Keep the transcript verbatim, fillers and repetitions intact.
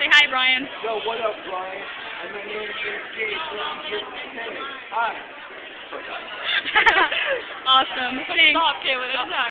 Say hi, Bryan. Yo, what up, Bryan? And my name is Gabe. Hi. Awesome. Thanks. Stop, Caleb.